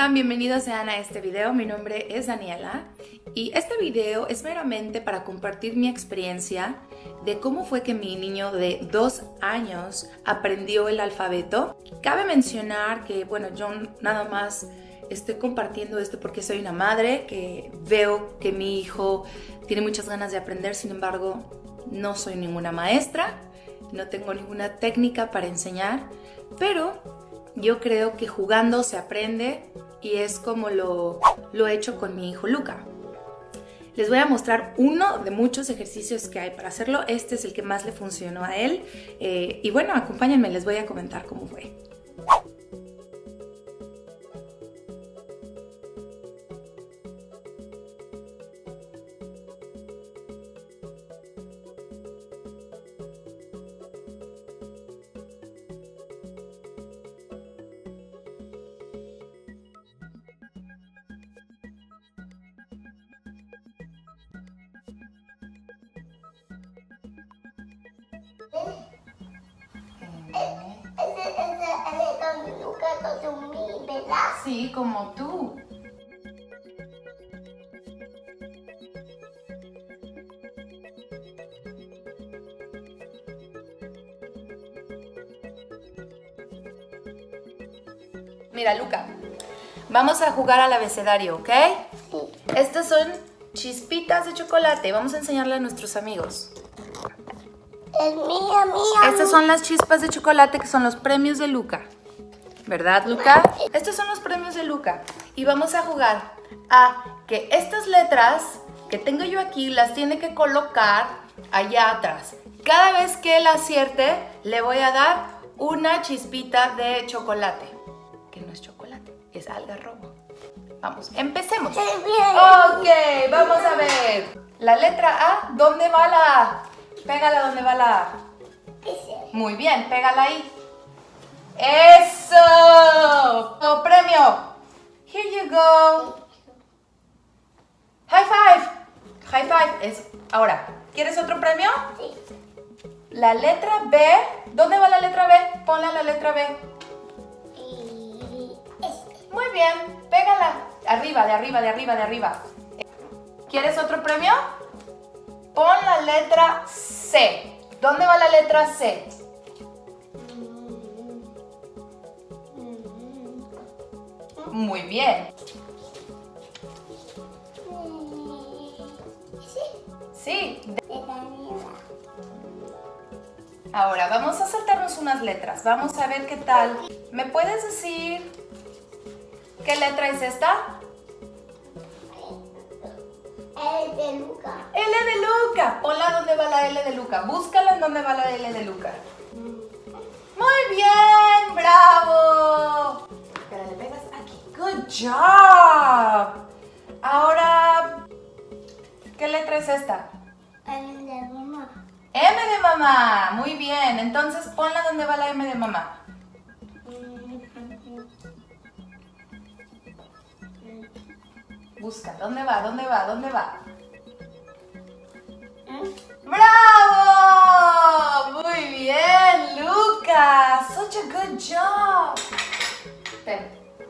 están? Bienvenidos sean a este video. Mi nombre es Daniela y este video es meramente para compartir mi experiencia de cómo fue que mi niño de 2 años aprendió el alfabeto. Cabe mencionar que, bueno, yo nada más estoy compartiendo esto porque soy una madre que veo que mi hijo tiene muchas ganas de aprender, sin embargo, no soy ninguna maestra, no tengo ninguna técnica para enseñar, pero yo creo que jugando se aprende y es como lo he hecho con mi hijo Luca. Les voy a mostrar uno de muchos ejercicios que hay para hacerlo. Este es el que más le funcionó a él. Y bueno, acompáñenme, les voy a comentar cómo fue. Sí, como tú. Mira, Luca, vamos a jugar al abecedario, ¿ok? Sí. Estas son chispitas de chocolate. Vamos a enseñarle a nuestros amigos. Es mía. Estas son las chispas de chocolate que son los premios de Luca. ¿Verdad, Luca? Estos son los premios de Luca. Y vamos a jugar a que estas letras que tengo yo aquí las tiene que colocar allá atrás. Cada vez que él acierte, le voy a dar una chispita de chocolate. Que no es chocolate, es algarrobo. Vamos, empecemos. Ok, vamos a ver. La letra A, ¿dónde va la A? Pégala donde va la A. Muy bien, pégala ahí. ¡Eso! ¡Oh, premio! Here you go. High five. High five es ahora. ¿Quieres otro premio? Sí. La letra B. ¿Dónde va la letra B? Ponla la letra B. Muy bien. Pégala. Arriba, de arriba, de arriba, de arriba. ¿Quieres otro premio? Pon la letra C. ¿Dónde va la letra C? Muy bien. Sí. Ahora vamos a saltarnos unas letras. Vamos a ver qué tal. ¿Me puedes decir qué letra es esta? L de Luca. L de Luca. Ponla donde va la L de Luca. Búscala en donde va la L de Luca. Muy bien, bravo. Espera, le pegas aquí. Good job. Ahora, ¿qué letra es esta? M de mamá. M de mamá. Muy bien. Entonces ponla donde va la M de mamá. Busca. ¿Dónde va? ¿Dónde va? ¿Dónde va? ¡Bravo! Muy bien, Lucas. Such a good job. Ten.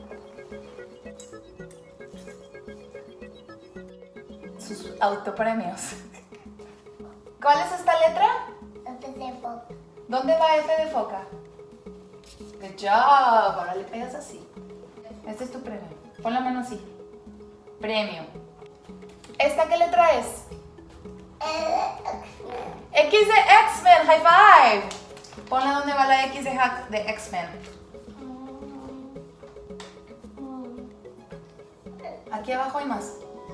Sus autopremios. ¿Cuál es esta letra? F de foca. ¿Dónde va F de foca? Good job. Ahora le pegas así. Este es tu premio. Pon la mano así. Premio. ¿Esta qué letra es? X de X-Men. High five. Ponla donde va la X de X-Men. Aquí abajo hay más.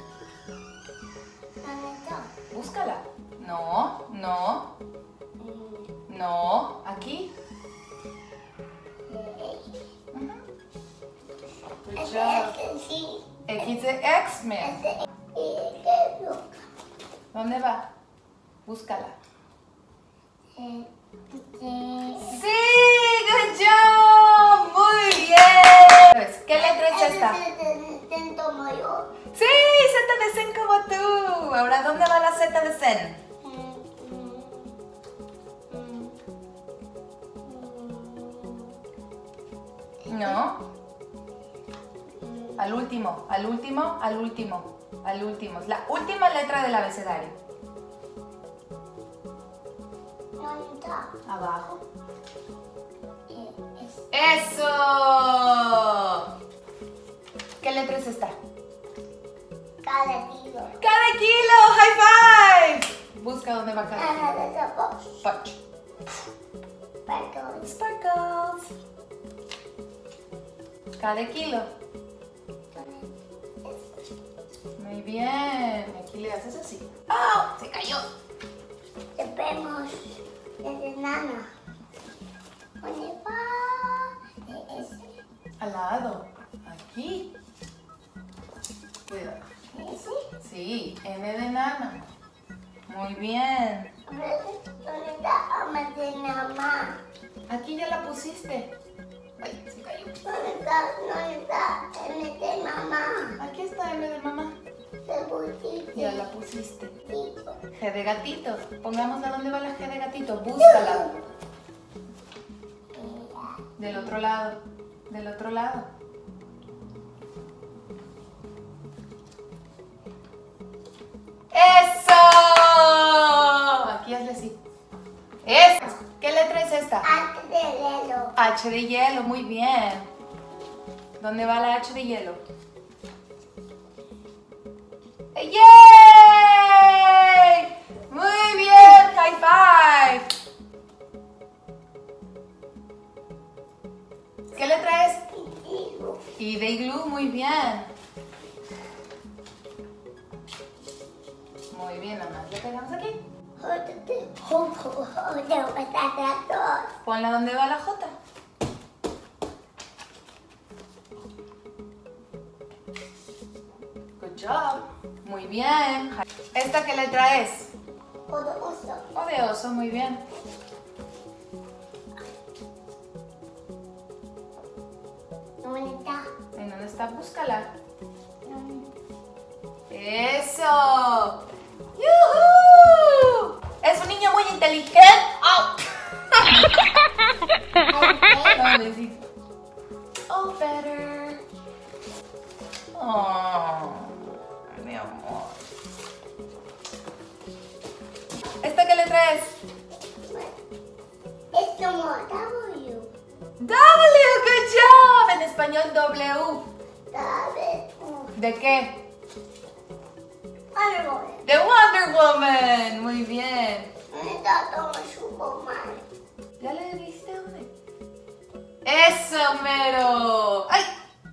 Búscala. No, no. No. Aquí. Good job. X de X-Men. ¿Dónde va? Búscala. Sí, good job. Muy bien. ¿Qué letra es esta? Sí, Z de Zen como tú. Ahora, ¿dónde va la Z de Zen? No. Al último, al último, al último, al último. Es la última letra del abecedario. ¿Dónde está? Abajo. Es ¡Eso! ¿Qué letra es esta? cada kilo. ¡Cada kilo! ¡High five! Busca dónde va cada kilo. Cada de Punch. Perdón. Sparkles. Cada kilo. Muy bien. Aquí le haces así. ¡Oh! Se cayó. Te vemos desde nana. ¿Dónde va? Ese. Al lado. Aquí. Cuidado. ¿Ese? Sí. N de nana. Muy bien. ¿Dónde está ama de mamá? Aquí ya la pusiste. Ay, se cayó. ¿Dónde está M de mamá? Aquí está M de mamá. Te pusiste. Ya la pusiste. Tipo. G de gatito. Pongámosla donde va la G de gatito. Búscala. Del otro lado. Del otro lado. ¡Eso! Aquí hazle así. ¡Eso! ¿Qué letra es esta? Antes de hielo. H de hielo. Muy bien. ¿Dónde va la H de hielo? ¡Yay! Muy bien. High five. ¿Qué letra es? Digo. Y de iglú, muy bien. Muy bien, nomás le pegamos aquí. Ponla donde va la J. Good job. Muy bien. ¿Esta qué letra es? O de oso, muy bien. ¿En dónde está? Búscala. ¡Eso! ¡Yuhu! Es un niño muy inteligente. ¡Oh! No, necesito. Oh, better. Oh, mi amor. ¿Esta qué letra es? Es como W. W, good job. En español W. W. ¿De qué? Algo. De Wonder Woman. Muy bien. Está como Superman. ¿Ya le diste dónde? ¡Eso, mero! ¡Ay!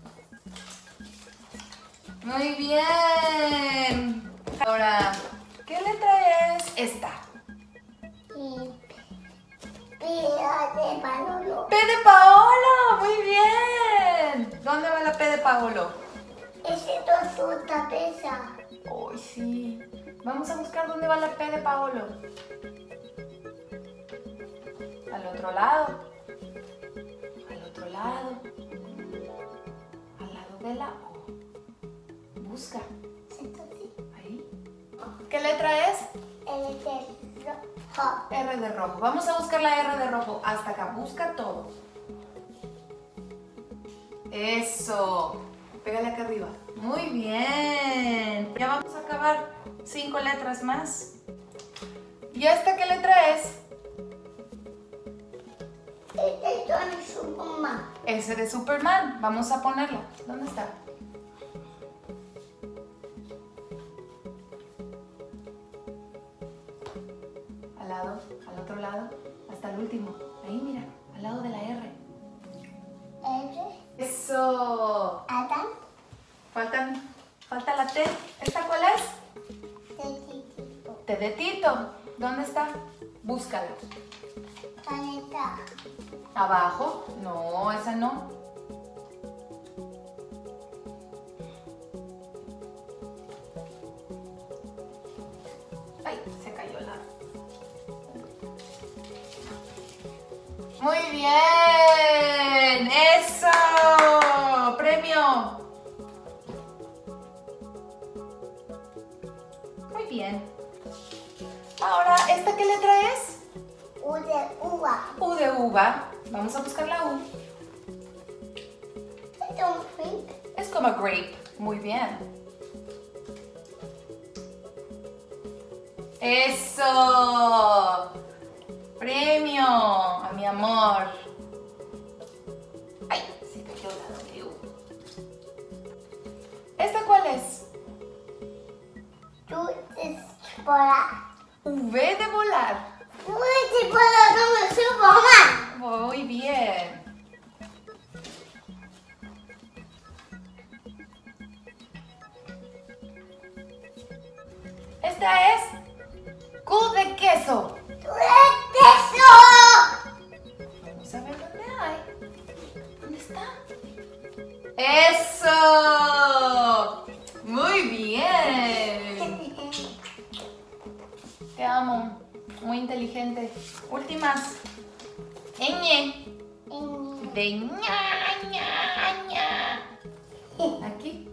Muy bien. Ahora, ¿qué letra es esta? Pía de Manolo. P de Paolo. Muy bien. ¿Dónde va la P de Paolo? Ese es tu cabeza. Ay, sí. Vamos a buscar dónde va la P de Paolo. Al otro lado. Al otro lado. Al lado de la O. Busca. Ahí. ¿Qué letra es? El de rojo. R de rojo. Vamos a buscar la R de rojo. Hasta acá. Busca todo. Eso. Pégale acá arriba. Muy bien. Ya vamos a acabar 5 letras más. ¿Y esta qué letra es? Este es Superman. S de Superman. Vamos a ponerla. ¿Dónde está? Al lado, al otro lado, hasta el último. Ahí, mira, al lado de la R. R. ¡Eso! Adam. Falta la T. ¿Esta cuál es? Tetito. T de Tito. ¿Dónde está? Búscala. Planeta. ¿Abajo? No, esa no. Ay, se cayó la... Muy bien. ¡Eso! ¡Premio! Muy bien. Ahora, ¿esta qué letra es? U de uva. U de uva. Vamos a buscar la U. Es un pink. Es como grape. Muy bien. ¡Eso! ¡Premio a mi amor! ¡Ay! Se cayó la W. ¿Esta cuál es? Tú es para. V de volar. Tú es para como Superman. Muy bien. Esta es Q de queso. Tú es eso. Vamos a ver dónde hay. ¿Dónde está? ¡Eso! Muy bien. Te amo. Muy inteligente. Últimas. Ñ. De ña. Aquí.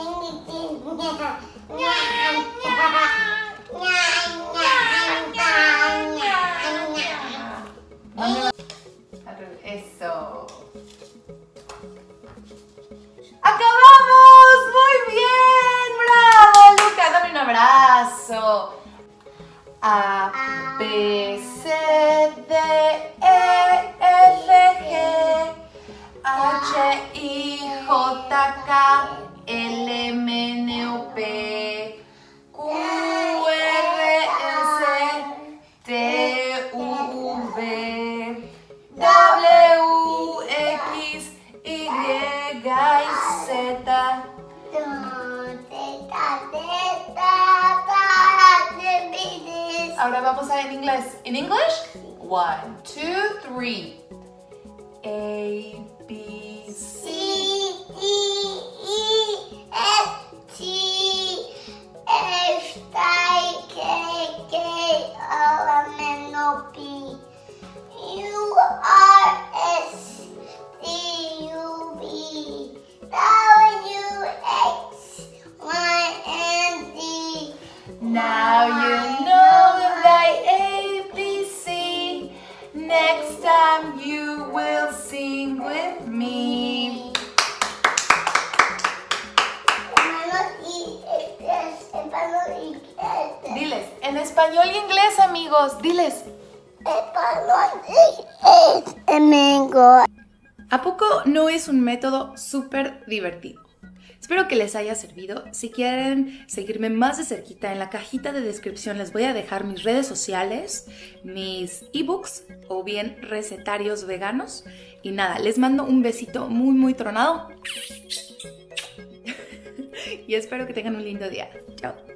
Eso. ¡Acabamos! ¡Muy bien! ¡Bravo, Luca! Dame un abrazo. A, B, C, D, E, F, G, H, I, J, K, L, M, N, O, P, Q, R, S, T, U, V, W, X, Y, Z. Ahora vamos a ver en inglés. ¿En inglés? 1, 2, 3. A, B, C. Now you know the ABC. Next time you will sing with me. Diles, en español y inglés, amigos. Diles. ¿A poco no es un método súper divertido? Espero que les haya servido. Si quieren seguirme más de cerquita, en la cajita de descripción les voy a dejar mis redes sociales, mis ebooks o bien recetarios veganos. Y nada, les mando un besito muy, muy tronado. Y espero que tengan un lindo día. Chao.